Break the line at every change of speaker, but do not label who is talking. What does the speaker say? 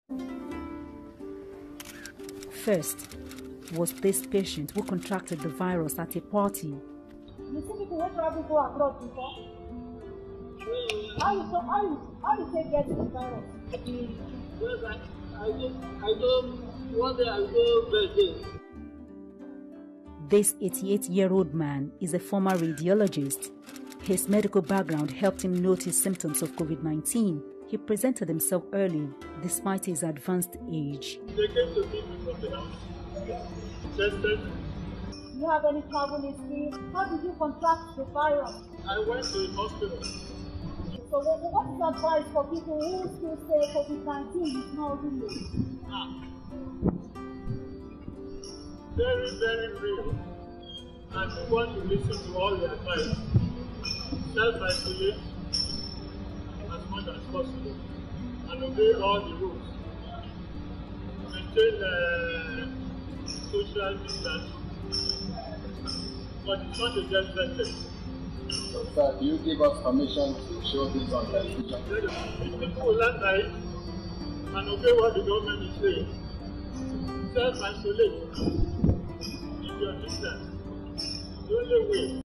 First was this patient who contracted the virus at a party.
You see people who travel go abroad before? How you take get the virus?
I don't one day I go birthday.
This 88-year-old man is a former radiologist. His medical background helped him notice symptoms of COVID-19. He presented himself early, despite his advanced age.
They came to meet me from the house. Tested.
Do you have any travel history? How did you contract the virus?
I went to the hospital.
So what is advice for people who still say COVID-19 is not real?
Very, very real. And we want to listen to all the advice. Self-isolate as much as possible and obey all the rules. Maintain social distance. But it's not a death sentence.
So, sir, do you give us permission to show this on television?
If people will learn by it and obey what the government is saying, self-isolate, keep your distance. The only way